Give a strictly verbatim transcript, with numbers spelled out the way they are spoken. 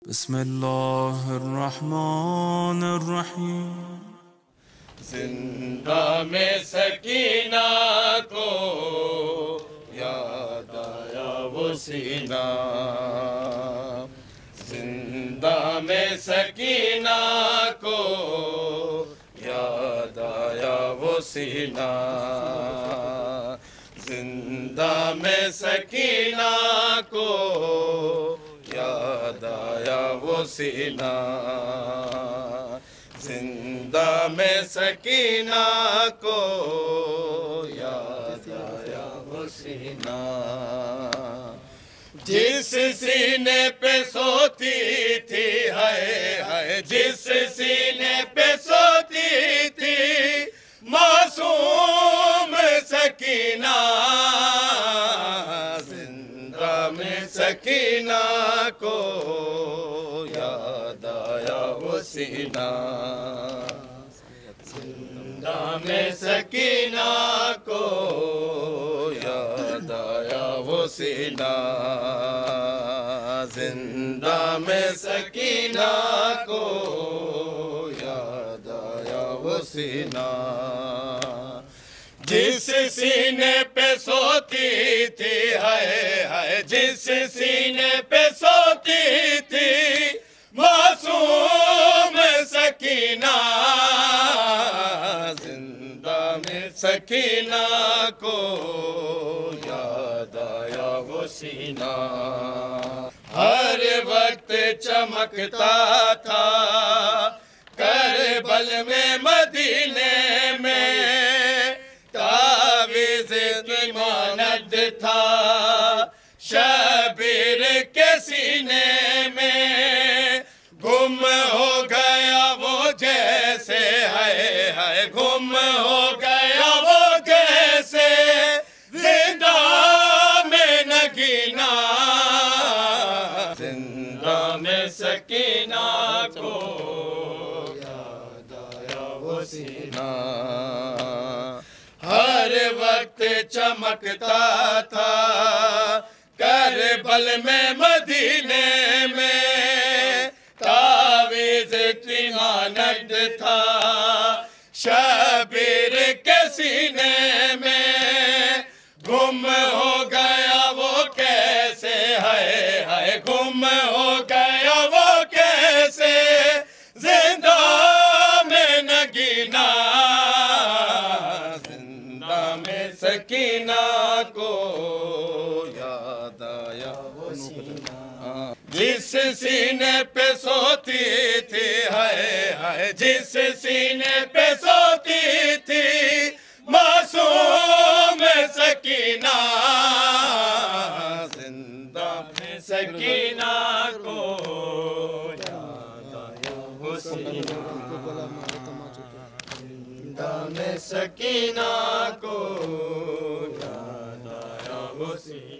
बिस्मिल्लाहिर्रहमानिर्रहीम। जिंदा में सकीना को याद आया वो सीना, जिंदा में सकीना को याद आया वो सीना, जिंदा में सकीना को याद आया वो सीना, जिंदा में सकीना को याद आया वो सीना, जिस सीने पे सोती थी हाय हाय, जिस सीने पे सोती थी मासूम सकीना, जिंदा में सकीना को याद आया वो सीना, जिंदा में सकीना को याद आया वो सीना, जिंदा में सकीना को याद आया वो सीना, जिस सीने पे सोती थी हाय हाय, जिस सीने पे सोती थी मासूम सकीना, जिंदा में सकीना को याद आया वो सीना, हर वक्त चमकता था करबल में मदीने में, तावीज़ की मानद था शबीर के सीने में, गुम हो गया वो जैसे हाय हाय, गुम हो गया वो जैसे जिंदा में नगीना, जिंदा में सकीना को याद आया वो सीना, हर वक्त चमकता था करबल में मदीने में, तावीज़ की मानद था शबीर के सीने में, गुम हो गया वो कैसे हाय हाय, गुम हो गया वो कैसे जिंदा में नगीना, जिंदा में सकीना को याद आया वो सीना, जिस सीने पे सोती थी हाय हाय, जिस सीने पे सोती थी मासूम सकीना, जिंदा में सकीना को याद आया वो सीना, जिंदा में सकीना को याद आया वो सीना।